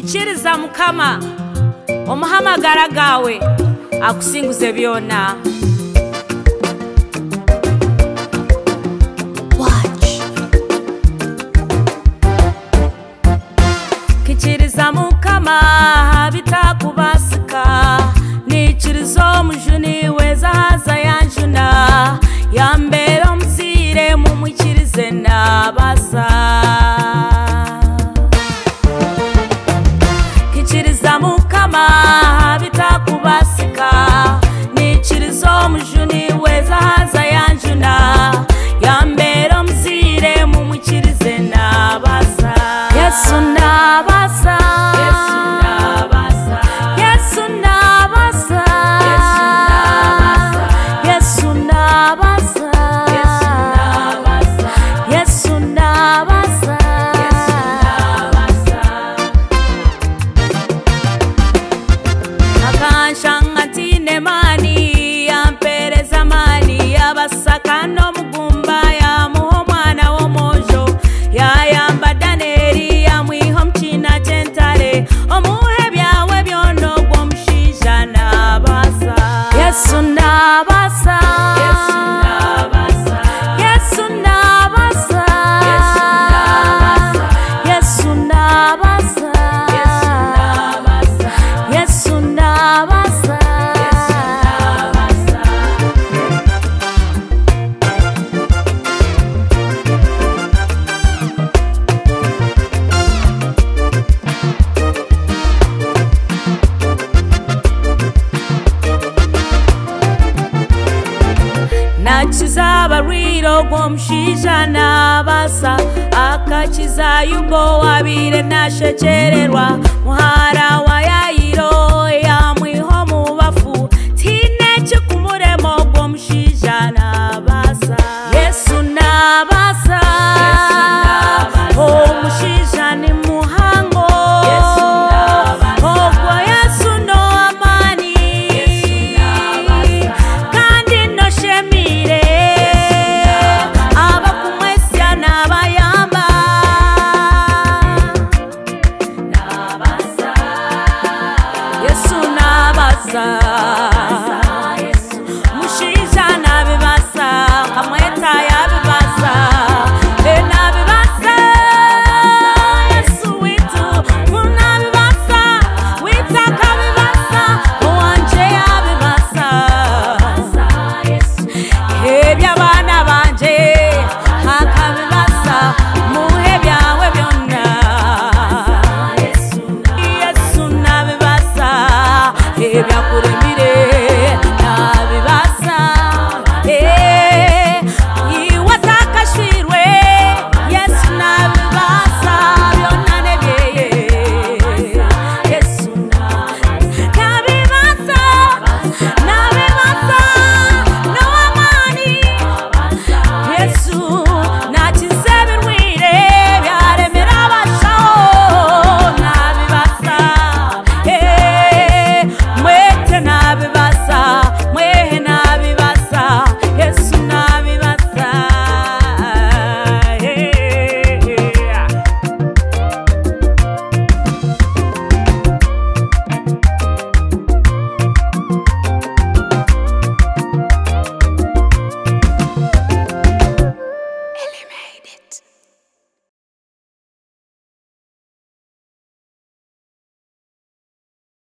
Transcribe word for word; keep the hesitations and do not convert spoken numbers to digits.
kikiriza mukama omuhamagara gawe akusinguze byona. Kikiriza mukama bitakubasika nikirizo mujuni weza haza yanjuna yambera omusire mumwikirize Nabasa. Kikiriza mukama bitakubasika nikirizo mujuni weza haza yanjuna yambera omusire mumwikirize Nabasa. Yesu Nabasa, Yesu Nabasa, Yesu Nabasa, Yesu Nabasa, Yesu Nabasa, akansha ntine mani yampereza mani yabasaka no mugumba ya muho mwana wo mojo yayamba daneri yamwiho mchina gentale omuhe byawe byono gwomushija Nabasa. Yesu Nabasa, Yesu Nabasa, Yesu Nabasa, Yesu Nabasa, Yesu Nabasa, nakiza bariro gwomushija Nabasa akakiza yubo wabire nashekererwa muhara wa